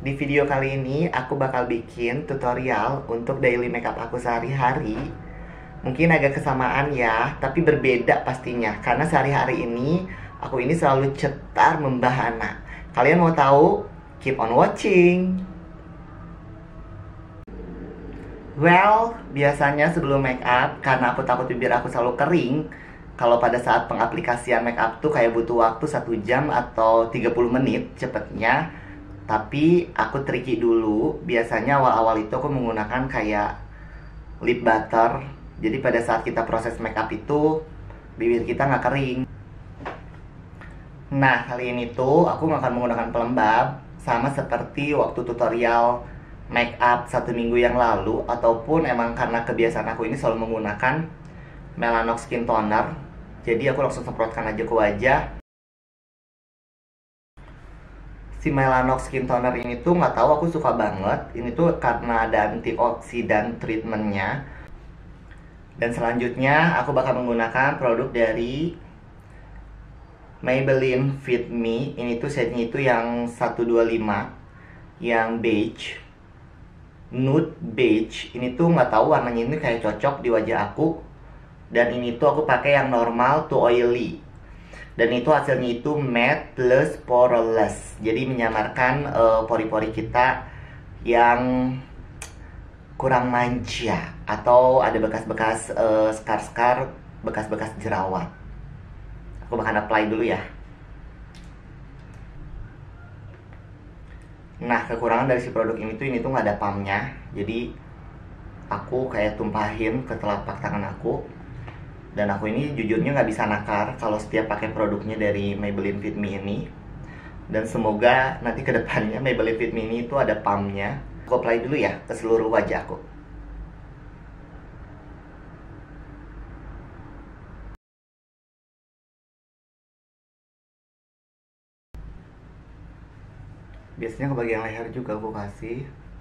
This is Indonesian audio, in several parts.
Di video kali ini aku bakal bikin tutorial untuk daily makeup aku sehari-hari. Mungkin agak kesamaan ya, tapi berbeda pastinya. Karena sehari-hari ini aku ini selalu cetar membahana. Kalian mau tahu? Keep on watching. Well, biasanya sebelum makeup, karena aku takut bibir aku selalu kering, kalau pada saat pengaplikasian makeup tuh kayak butuh waktu 1 jam atau 30 menit cepetnya. Tapi aku tricky dulu. Biasanya awal-awal itu aku menggunakan kayak lip butter. Jadi pada saat kita proses makeup itu bibir kita nggak kering. Nah, kali ini tuh aku nggak akan menggunakan pelembab, sama seperti waktu tutorial makeup 1 minggu yang lalu. Ataupun emang karena kebiasaan aku ini selalu menggunakan Melanox Skin Toner. Jadi aku langsung semprotkan aja ke wajah. Si Melanox Skin Toner ini tuh nggak tahu aku suka banget. Ini tuh karena ada antioksidan treatmentnya. Dan selanjutnya aku bakal menggunakan produk dari Maybelline Fit Me. Ini tuh setnya itu yang 125, yang beige, nude beige. Ini tuh nggak tahu warnanya ini kayak cocok di wajah aku. Dan ini tuh aku pakai yang normal to oily. Dan itu hasilnya itu matte plus poreless. Jadi menyamarkan pori-pori kita yang kurang manja atau ada bekas-bekas scar-scar, bekas-bekas jerawat. Aku bakal apply dulu ya. Nah, kekurangan dari si produk ini tuh nggak ada pumpnya. Jadi aku kayak tumpahin ke telapak tangan aku. Dan aku ini jujurnya nggak bisa nakar kalau setiap pakai produknya dari Maybelline Fit Me ini. Dan semoga nanti kedepannya Maybelline Fit Me ini itu ada pumpnya. Aku apply dulu ya ke seluruh wajah aku. Biasanya ke bagian leher juga aku kasih.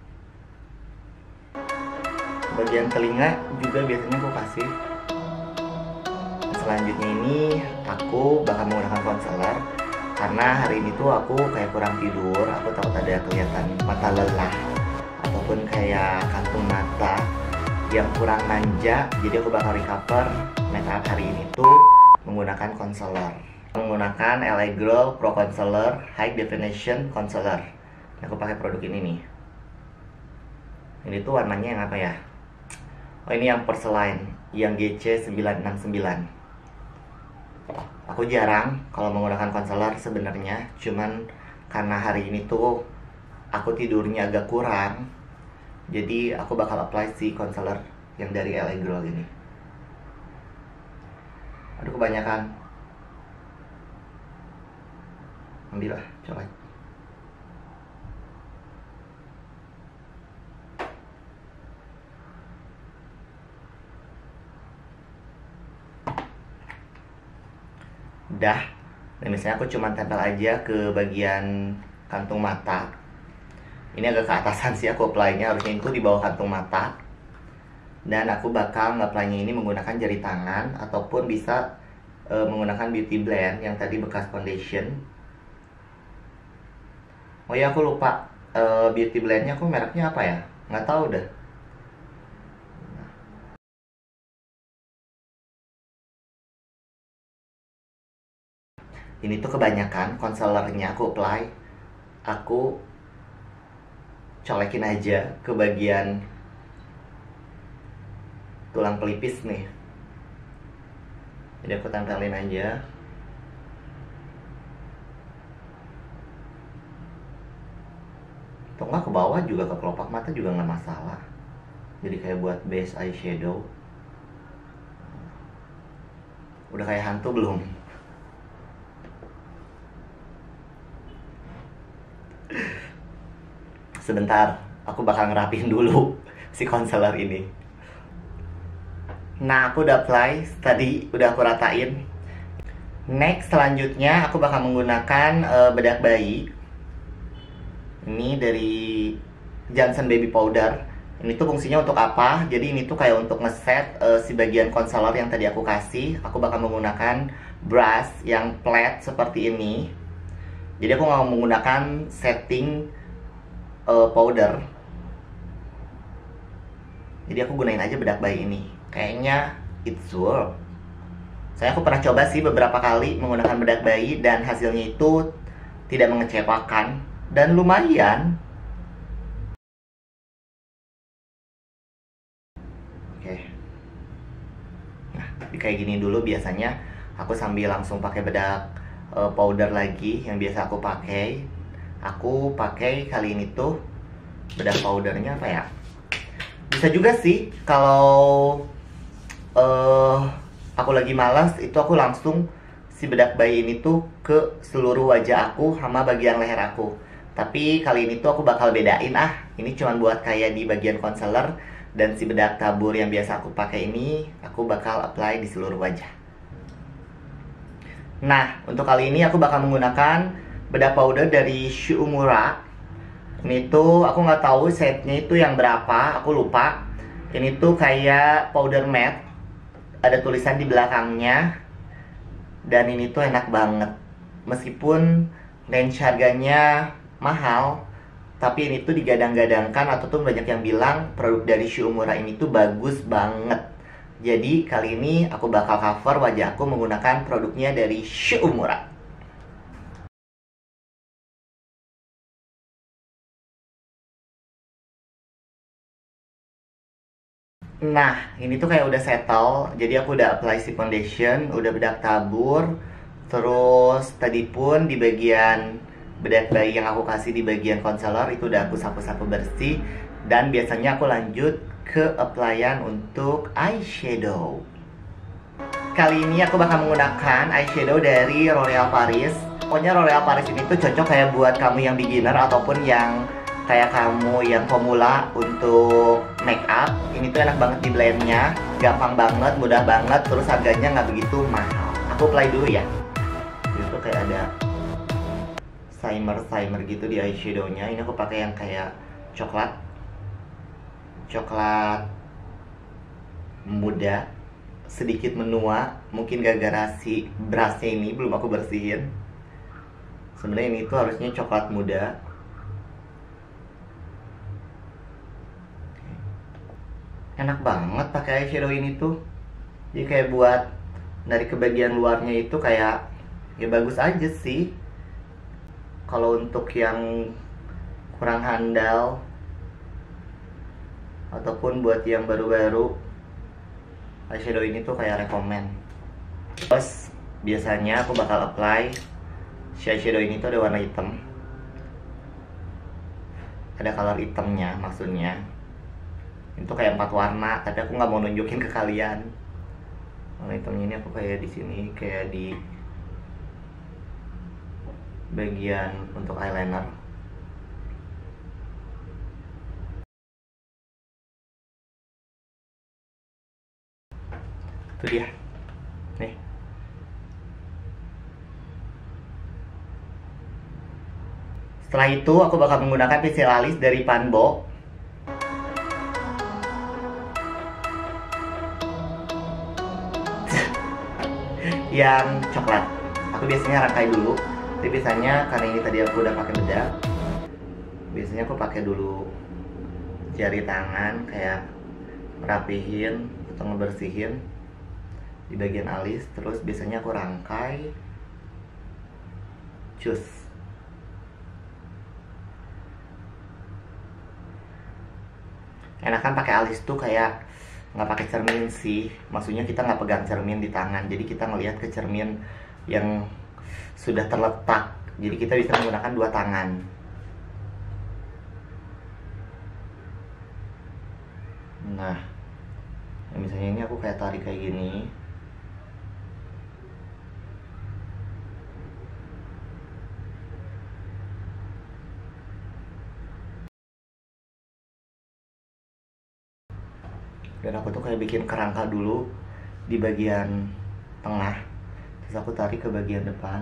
Bagian telinga juga biasanya aku kasih. Selanjutnya ini aku bakal menggunakan concealer. Karena hari ini tuh aku kayak kurang tidur. Aku takut ada kelihatan mata lelah ataupun kayak kantung mata yang kurang manja. Jadi aku bakal recover makeup hari ini tuh menggunakan concealer. Menggunakan LA Girl Pro Concealer High Definition Concealer. Aku pakai produk ini nih. Ini tuh warnanya yang apa ya? Oh, ini yang Porcelain, yang GC969. Aku jarang kalau menggunakan concealer sebenarnya, cuman karena hari ini tuh aku tidurnya agak kurang, jadi aku bakal apply si concealer yang dari LA Girl ini. Aduh, kebanyakan. Ambil lah, colek. Udah. Dan misalnya aku cuma tempel aja ke bagian kantung mata. Ini agak ke atasan sih aku apply-nya, harusnya itu di bawah kantung mata. Dan aku bakal nge-apply-nya ini menggunakan jari tangan ataupun bisa menggunakan beauty blend yang tadi bekas foundation. Oh ya, aku lupa beauty blendnya aku mereknya apa ya? Nggak tahu dah. Ini tuh kebanyakan concealernya aku apply. Aku colekin aja ke bagian tulang pelipis nih. Jadi aku tempelin aja. Atau enggak ke bawah juga, ke kelopak mata juga nggak masalah. Jadi kayak buat base eyeshadow. Udah kayak hantu belum? Sebentar, aku bakal ngerapiin dulu si concealer ini. Nah, aku udah apply, tadi udah aku ratain. Next, selanjutnya aku bakal menggunakan bedak bayi. Ini dari Johnson Baby Powder. Ini tuh fungsinya untuk apa? Jadi ini tuh kayak untuk ngeset si bagian concealer yang tadi aku kasih. Aku bakal menggunakan brush yang flat seperti ini. Jadi aku nggak menggunakan setting powder. Jadi aku gunain aja bedak bayi ini. Kayaknya it's work. Aku pernah coba sih beberapa kali menggunakan bedak bayi dan hasilnya itu tidak mengecewakan dan lumayan. Oke. Nah, kayak gini dulu biasanya aku sambil langsung pakai bedak powder lagi yang biasa aku pakai. Aku pakai kali ini tuh bedak powdernya apa ya? Bisa juga sih kalau aku lagi malas itu aku langsung si bedak bayi ini tuh ke seluruh wajah aku sama bagian leher aku. Tapi kali ini tuh aku bakal bedain ini cuma buat kayak di bagian concealer, dan si bedak tabur yang biasa aku pakai ini aku bakal apply di seluruh wajah. Nah, untuk kali ini aku bakal menggunakan bedak powder dari Shu Uemura. Ini tuh aku nggak tahu setnya itu yang berapa, aku lupa. Ini tuh kayak powder matte, ada tulisan di belakangnya, dan ini tuh enak banget. Meskipun range harganya mahal, tapi ini tuh digadang-gadangkan atau tuh banyak yang bilang produk dari Shu Uemura ini tuh bagus banget. Jadi kali ini aku bakal cover wajah aku menggunakan produknya dari Shu Uemura. Nah, ini tuh kayak udah settle. Jadi aku udah apply si foundation, udah bedak tabur. Terus tadi pun di bagian bedak bayi yang aku kasih di bagian concealer itu udah aku sapu-sapu bersih. Dan biasanya aku lanjut ke applyan untuk eyeshadow. Kali ini aku bakal menggunakan eyeshadow dari L'Oreal Paris. Pokoknya L'Oreal Paris ini tuh cocok kayak buat kamu yang beginner ataupun yang kayak kamu yang pemula untuk make up. Ini tuh enak banget di blendnya, gampang banget, mudah banget, terus harganya nggak begitu mahal. Aku apply dulu ya. Itu kayak ada shimmer gitu di eyeshadownya. Ini aku pakai yang kayak coklat muda, sedikit menua. Mungkin gara-gara si brushnya ini belum aku bersihin. Sebenarnya ini tuh harusnya coklat muda. Enak banget pakai eyeshadow ini tuh. Jadi kayak buat dari kebagian luarnya itu kayak ya bagus aja sih. Kalau untuk yang kurang handal ataupun buat yang baru-baru, eyeshadow ini tuh kayak rekomen. Terus biasanya aku bakal apply si eyeshadow ini tuh ada warna hitam, ada color hitamnya maksudnya. Itu kayak 4 warna, tapi aku nggak mau nunjukin ke kalian. Warna hitamnya ini aku kayak di sini, kayak di bagian untuk eyeliner. Itu dia. Nih. Setelah itu aku bakal menggunakan pensil alis dari Panbo. Yang coklat. Aku biasanya rangkai dulu, tapi biasanya karena ini tadi aku udah pakai bedak, biasanya aku pakai dulu jari tangan kayak merapihin atau ngebersihin di bagian alis. Terus biasanya aku rangkai cus. Enakan pakai alis tuh kayak nggak pakai cermin sih, maksudnya kita nggak pegang cermin di tangan, jadi kita ngelihat ke cermin yang sudah terletak, jadi kita bisa menggunakan 2 tangan. Nah, misalnya ini aku kayak tarik kayak gini. Dan aku tuh kayak bikin kerangka dulu di bagian tengah, terus aku tarik ke bagian depan.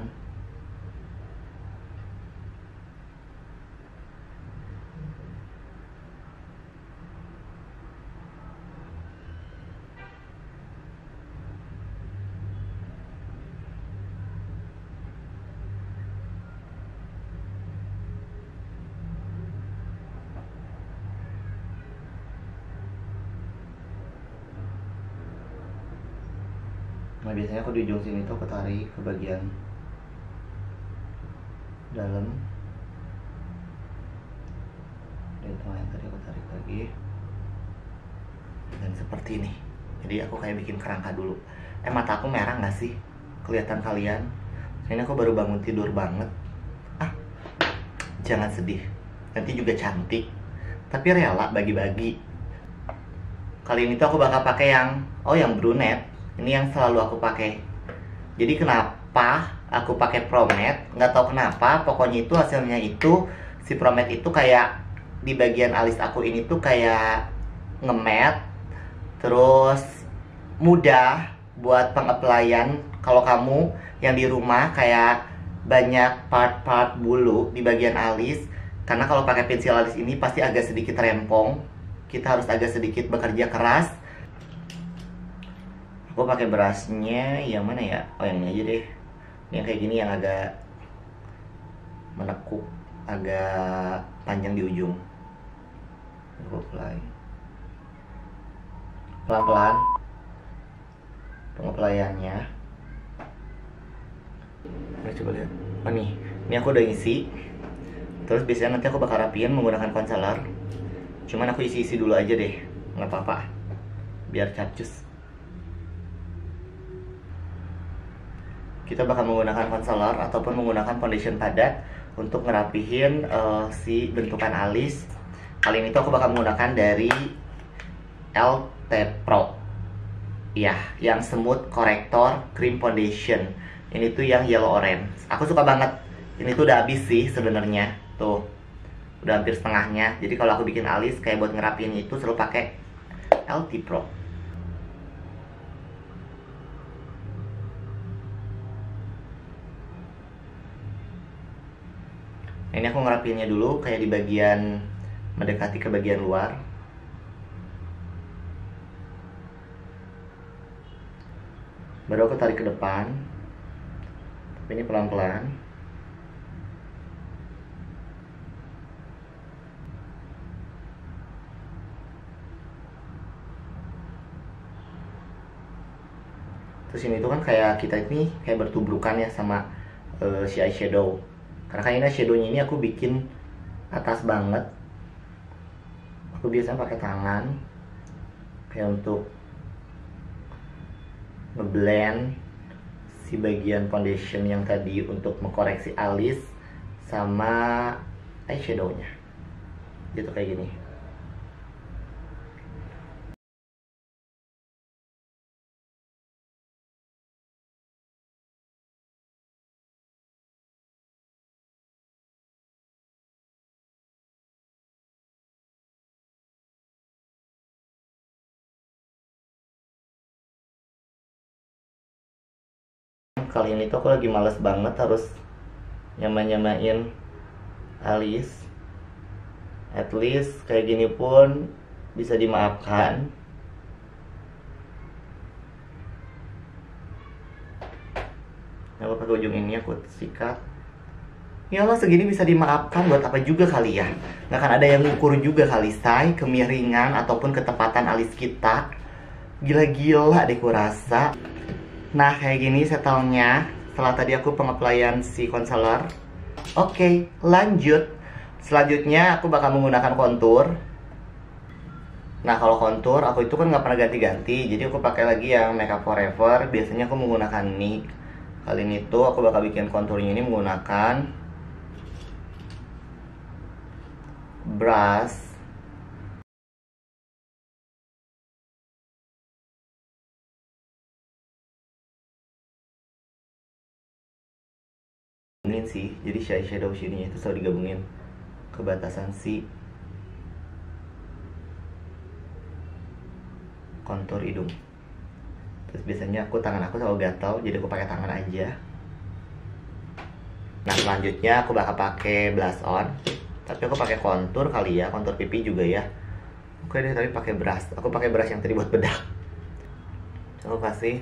Nah biasanya aku di ujung sini tuh aku tarik ke bagian dalam, dari tengah yang tadi aku tarik lagi, dan seperti ini. Jadi aku kayak bikin kerangka dulu. Mata aku merah nggak sih? Kelihatan kalian? Ini aku baru bangun tidur banget. Jangan sedih, nanti juga cantik. Tapi rela bagi-bagi. Kali ini tuh aku bakal pakai yang brunette. Ini yang selalu aku pakai. Jadi kenapa aku pakai Promet? Nggak tahu kenapa. Pokoknya itu hasilnya itu si Promet itu kayak di bagian alis aku ini tuh kayak ngemet, terus mudah buat pengaplayan. Kalau kamu yang di rumah kayak banyak part-part bulu di bagian alis, karena kalau pakai pensil alis ini pasti agak sedikit rempong. Kita harus agak sedikit bekerja keras. Aku pakai brushnya yang mana ya? Oh yang ini aja deh. Ini yang kayak gini yang agak menekuk, agak panjang di ujung. Aku apply pelan-pelan pengaplayannya. Nah, coba lihat. Oh nih, ini aku udah isi. Terus biasanya nanti aku bakal rapiin menggunakan concealer. Cuman aku isi-isi dulu aja deh, nggak apa-apa, biar capcus. Kita bakal menggunakan concealer ataupun menggunakan foundation padat untuk ngerapihin si bentukan alis. Kali ini tuh aku bakal menggunakan dari LT Pro. Ya, yang Smooth Corrector Cream Foundation. Ini tuh yang yellow orange. Aku suka banget. Ini tuh udah habis sih sebenarnya. Tuh, udah hampir setengahnya. Jadi kalau aku bikin alis kayak buat ngerapiin itu selalu pakai LT Pro. Ini aku ngerapiinnya dulu kayak di bagian mendekati ke bagian luar. Baru aku tarik ke depan. Tapi ini pelan-pelan. Terus ini tuh kan kayak kita ini kayak bertubrukan ya sama si eyeshadow. Karena kayaknya shadownya ini aku bikin atas banget. Aku biasanya pakai tangan kayak untuk ngeblend si bagian foundation yang tadi untuk mengkoreksi alis sama eyeshadownya. Gitu kayak gini. Kali ini tuh aku lagi males banget harus nyamain alis. At least kayak gini pun bisa dimaafkan. Aku pakai ujung ini aku sikat. Ya Allah, segini bisa dimaafkan, buat apa juga kali ya. Nggak akan ada yang ngukur juga kali, say, kemiringan ataupun ketepatan alis kita. Gila-gila deh kurasa. Nah kayak gini setelnya setelah tadi aku pengaplayan si concealer. Oke, lanjut. Selanjutnya aku bakal menggunakan kontur. Nah kalau kontur aku itu kan nggak pernah ganti-ganti, jadi aku pakai lagi yang Makeup Forever. Biasanya aku menggunakan NYX. Kali ini tuh aku bakal bikin konturnya ini menggunakan brush sih, jadi shadow sini itu selalu digabungin ke batasan si kontur hidung. Terus biasanya tangan aku selalu gatal, jadi aku pakai tangan aja. Nah selanjutnya aku bakal pakai blush on, tapi aku pakai kontur kali ya, kontur pipi juga ya. Oke deh, tapi pakai brush. Aku pakai brush yang tadi buat bedak. Aku kasih.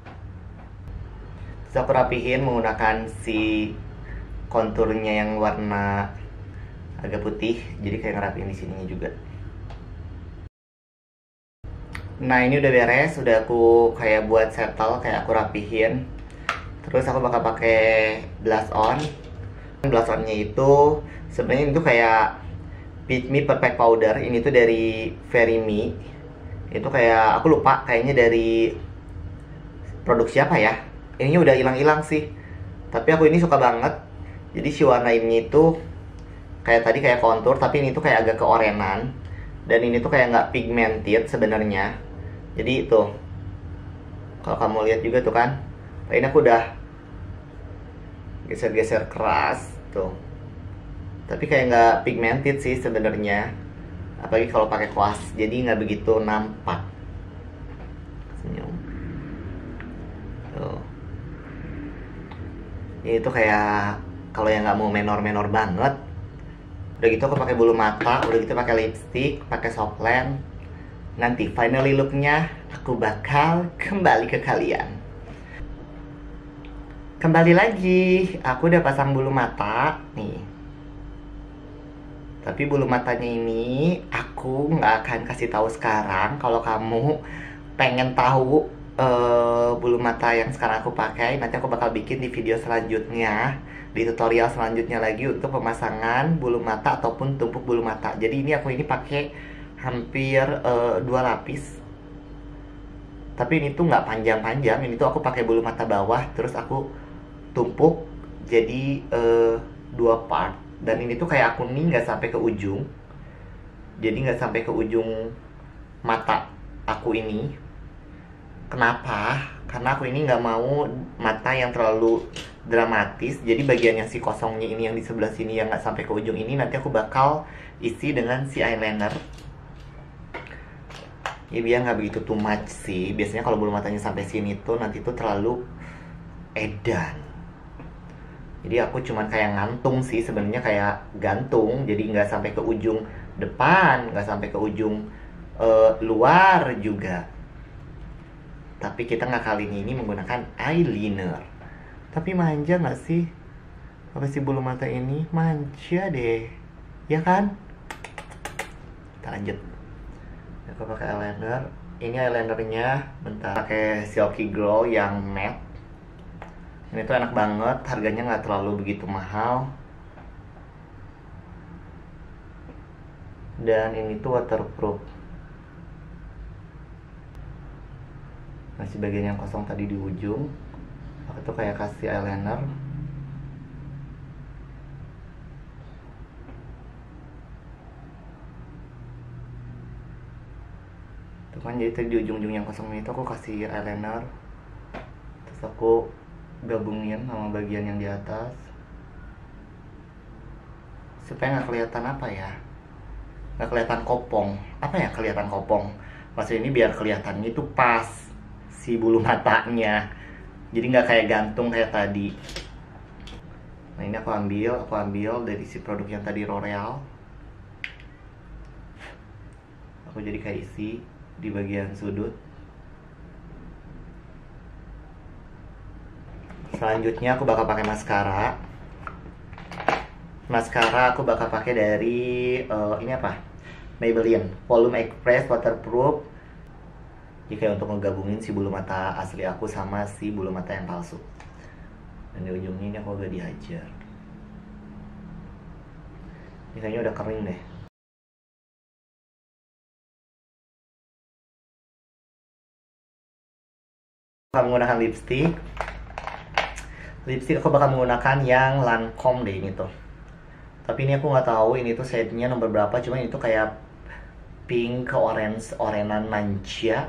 Terus aku rapihin menggunakan si konturnya yang warna agak putih, jadi kayak ngerapiin di sininya juga. Nah ini udah beres, udah aku kayak buat settle, kayak aku rapihin. Terus aku bakal pakai blush on. Blush onnya itu sebenarnya itu kayak Peach Me Perfect Powder. Ini tuh dari Very Me. Itu kayak aku lupa, kayaknya dari produk siapa ya. Ininya udah hilang-hilang sih. Tapi aku ini suka banget. Jadi si warna ini tuh kayak tadi kayak kontur, tapi ini tuh kayak agak keorenan. Dan ini tuh kayak nggak pigmented sebenarnya. Jadi itu, kalau kamu lihat juga tuh kan, ini aku udah geser-geser keras tuh. Tapi kayak nggak pigmented sih sebenarnya. Apalagi kalau pakai kuas, jadi nggak begitu nampak. Senyum. Tuh. Ini tuh kayak kalau yang nggak mau menor-menor banget. Udah gitu aku pakai bulu mata, udah gitu pakai lipstick, pakai softland. Nanti finally looknya aku bakal kembali ke kalian. Kembali lagi, aku udah pasang bulu mata nih. Tapi bulu matanya ini aku nggak akan kasih tahu sekarang. Kalau kamu pengen tahu bulu mata yang sekarang aku pakai, nanti aku bakal bikin di video selanjutnya, di tutorial selanjutnya lagi untuk pemasangan bulu mata ataupun tumpuk bulu mata. Jadi ini aku ini pakai hampir 2 lapis. Tapi ini tuh nggak panjang-panjang. Ini tuh aku pakai bulu mata bawah, terus aku tumpuk jadi 2 part. Dan ini tuh kayak aku nih nggak sampai ke ujung. Jadi nggak sampai ke ujung mata aku ini. Kenapa? Karena aku ini nggak mau mata yang terlalu dramatis. Jadi bagian yang si kosongnya ini, yang di sebelah sini yang nggak sampai ke ujung ini, nanti aku bakal isi dengan si eyeliner. Ya biar nggak begitu too much sih. Biasanya kalau bulu matanya sampai sini tuh nanti tuh terlalu edan. Jadi aku cuman kayak ngantung sih sebenarnya, kayak gantung. Jadi nggak sampai ke ujung depan, nggak sampai ke ujung luar juga. Tapi kita nggak kali ini menggunakan eyeliner. Tapi manja nggak sih? Apa sih bulu mata ini? Manja deh, ya kan? Kita lanjut. Aku pakai eyeliner. Ini eyelinernya bentar, pakai Silky Glow yang matte. Ini tuh enak banget, harganya nggak terlalu begitu mahal. Dan ini tuh waterproof. Masih bagian yang kosong tadi di ujung, aku tuh kayak kasih eyeliner. Tuh kan, jadi tadi di ujung-ujung yang kosong itu aku kasih eyeliner. Terus aku gabungin sama bagian yang di atas supaya nggak kelihatan apa ya, nggak kelihatan kopong. Apa ya, kelihatan kopong maksud ini biar kelihatannya itu pas si bulu matanya, jadi nggak kayak gantung kayak tadi. Nah ini aku ambil dari si produk yang tadi, L'Oreal. Aku jadi kayak isi di bagian sudut. Selanjutnya aku bakal pakai maskara. Maskara aku bakal pakai dari ini apa? Maybelline Volume Express Waterproof. Jadi kayak untuk ngegabungin si bulu mata asli aku sama si bulu mata yang palsu. Dan di ujungnya ini aku agak dihajar. Ini kayaknya udah kering deh. Aku menggunakan lipstick. Lipstick aku bakal menggunakan yang Lancome deh ini tuh. Tapi ini aku nggak tahu ini tuh shade-nya nomor berapa. Cuma itu kayak pink ke orange, orenan manja.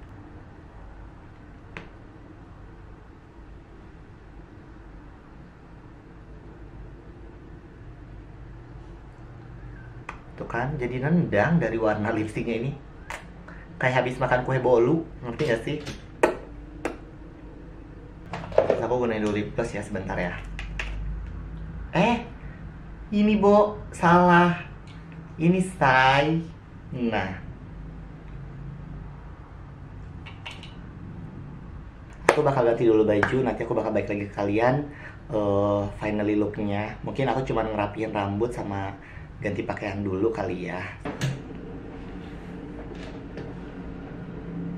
Tuh kan, jadi nendang dari warna lipsticknya ini. Kayak habis makan kue bolu, ngerti gak sih? Aku gunain dulu lip gloss ya, sebentar ya. Ini Bo, salah. Ini say. Nah, aku bakal ganti dulu baju. Nanti aku bakal balik lagi ke kalian finally looknya. Mungkin aku cuma ngerapiin rambut sama ganti pakaian dulu kali ya.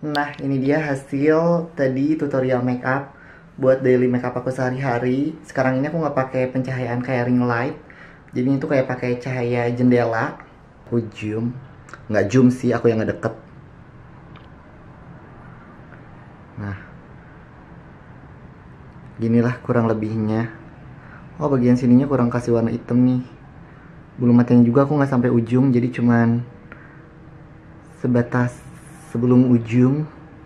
Nah, ini dia hasil tadi tutorial makeup buat daily makeup aku sehari-hari. Sekarang ini aku nggak pakai pencahayaan kayak ring light. Jadi itu kayak pakai cahaya jendela. Aku zoom, nggak zoom sih, aku yang ngedeket. Nah, ginilah kurang lebihnya. Oh, bagian sininya kurang kasih warna hitam nih. Bulu matanya juga aku nggak sampai ujung, jadi cuman sebatas sebelum ujung.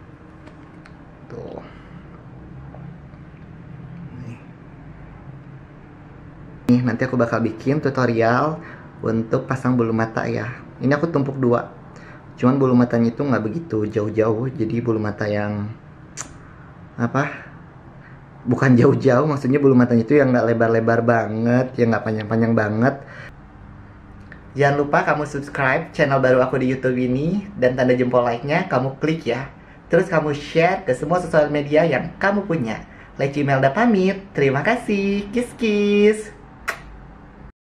Tuh. Nih, nanti aku bakal bikin tutorial untuk pasang bulu mata ya. Ini aku tumpuk dua. Cuman bulu matanya itu nggak begitu jauh-jauh, jadi bulu mata yang apa? Bukan jauh-jauh, maksudnya bulu matanya itu yang nggak lebar-lebar banget, yang nggak panjang-panjang banget. Jangan lupa kamu subscribe channel baru aku di YouTube ini, dan tanda jempol like-nya kamu klik ya. Terus kamu share ke semua sosial media yang kamu punya. Leci Melda pamit, terima kasih, kiss kiss.